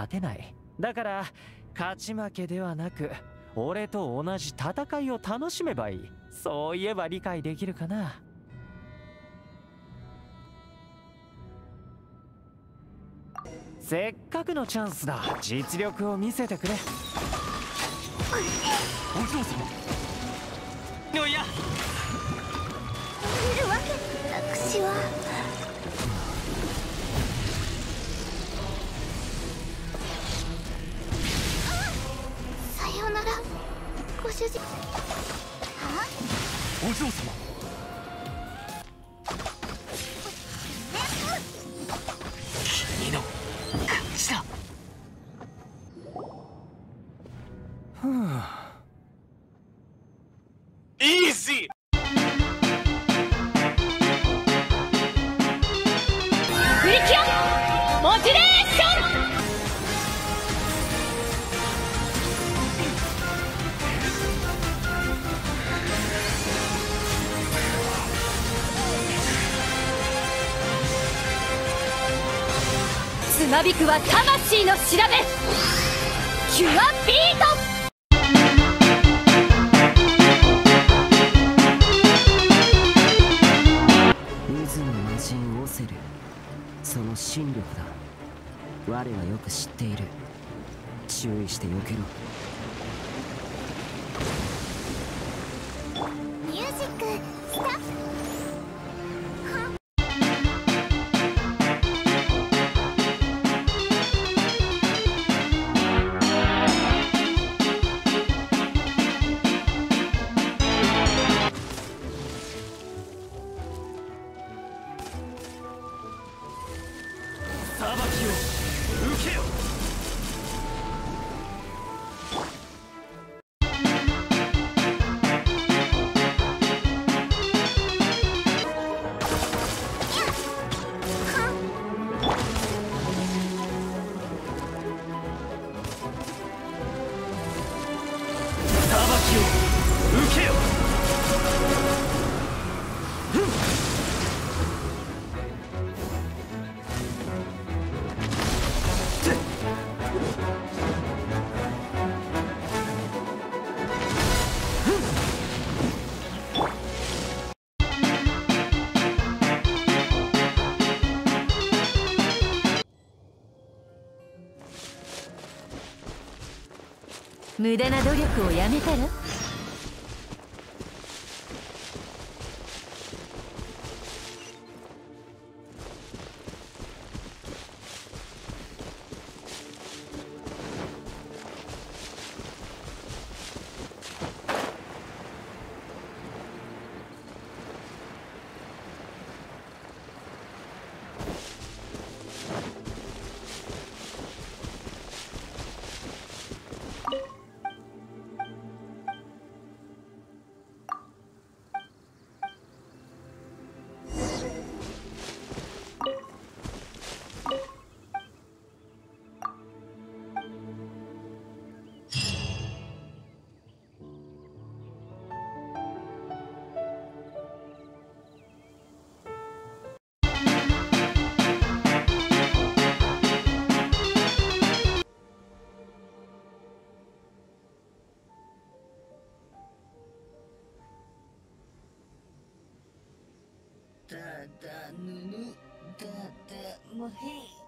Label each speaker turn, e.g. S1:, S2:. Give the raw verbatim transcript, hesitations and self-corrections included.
S1: 勝てない。だから勝ち負けではなく、俺と同じ戦いを楽しめばいい。そう言えば理解できるかな。せっかくのチャンスだ。実力を見せてくれ。
S2: お嬢様。おや
S3: 見るわけ私は。さようならご主人。は
S2: お嬢様。君の感じだ。
S1: ふぅ。
S2: Easy!
S3: プリキュアモチュレーション。つまびくは魂の調べキュアビート。
S4: その心力だ。我はよく知っている。注意して避けろ。
S3: ミュージックスタート。
S2: 裁きを受けよ。裁きを受けよ。
S3: 無駄な努力をやめたら。
S4: だだぬぬだだもへい。